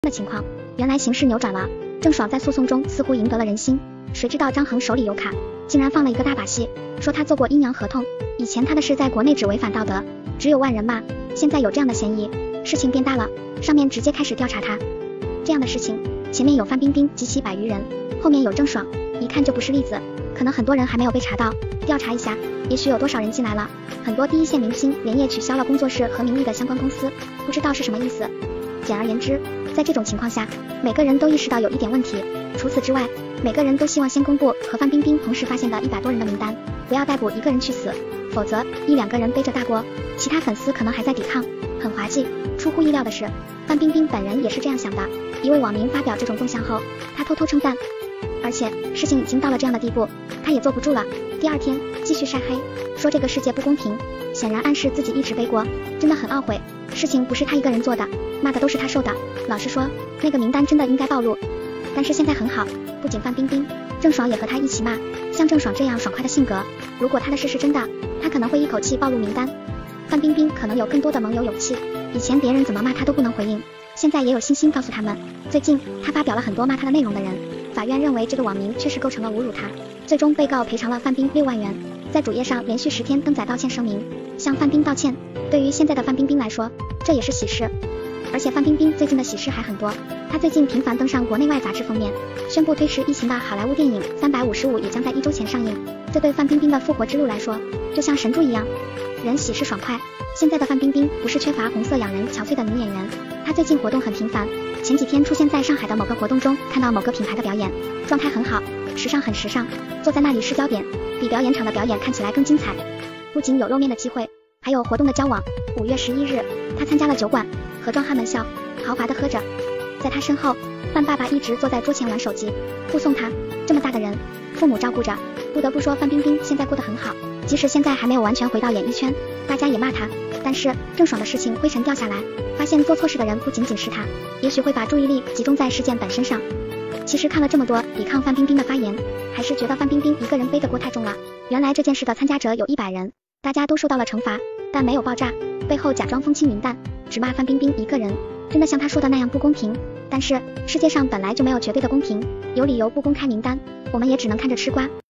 的情况，原来形势扭转了，郑爽在诉讼中似乎赢得了人心。谁知道张恒手里有卡，竟然放了一个大把戏，说他做过阴阳合同，以前他的事在国内只违反道德，只有万人骂，现在有这样的嫌疑，事情变大了，上面直接开始调查他。这样的事情，前面有范冰冰及其100余人，后面有郑爽，一看就不是例子，可能很多人还没有被查到，调查一下，也许有多少人进来了。很多第一线明星连夜取消了工作室和名利的相关公司，不知道是什么意思。简而言之，在这种情况下，每个人都意识到有一点问题。除此之外，每个人都希望先公布和范冰冰同时发现的100多人的名单，不要逮捕一个人去死，否则1、2个人背着大锅，其他粉丝可能还在抵抗，很滑稽。出乎意料的是，范冰冰本人也是这样想的。一位网民发表这种动向后，他偷偷称赞，而且事情已经到了这样的地步，他也坐不住了。第二天继续晒黑，说这个世界不公平，显然暗示自己一直背锅，真的很懊悔，事情不是他一个人做的，骂的都是他受的。老实说，那个名单真的应该暴露。但是现在很好，不仅范冰冰，郑爽也和他一起骂。像郑爽这样爽快的性格，如果他的事是真的，他可能会一口气暴露名单。范冰冰可能有更多的盟友勇气，以前别人怎么骂他都不能回应，现在也有信心告诉他们。最近他发表了很多骂他的内容的人，法院认为这个网民确实构成了侮辱他，最终被告赔偿了范冰6万元，在主页上连续10天登载道歉声明，向范冰道歉。对于现在的范冰冰来说，这也是喜事。而且范冰冰最近的喜事还很多，她最近频繁登上国内外杂志封面，宣布推迟疫情的好莱坞电影355也将在1周前上映。这对范冰冰的复活之路来说，就像神助一样，人喜事爽快。现在的范冰冰不是缺乏红色养人憔悴的女演员，她最近活动很频繁，前几天出现在上海的某个活动中，看到某个品牌的表演，状态很好，时尚很时尚，坐在那里是焦点，比表演场的表演看起来更精彩。不仅有露面的机会，还有活动的交往。5月11日，她参加了酒馆，合装哈门笑，豪华的喝着。在她身后，范爸爸一直坐在桌前玩手机，护送她。这么大的人，父母照顾着，不得不说范冰冰现在过得很好。即使现在还没有完全回到演艺圈，大家也骂她，但是郑爽的事情灰尘掉下来，发现做错事的人不仅仅是她，也许会把注意力集中在事件本身上。其实看了这么多抵抗范冰冰的发言，还是觉得范冰冰一个人背的锅太重了。原来这件事的参加者有100人，大家都受到了惩罚，但没有爆炸，背后假装风轻云淡，只骂范冰冰一个人，真的像她说的那样不公平。但是世界上本来就没有绝对的公平，有理由不公开名单，我们也只能看着吃瓜。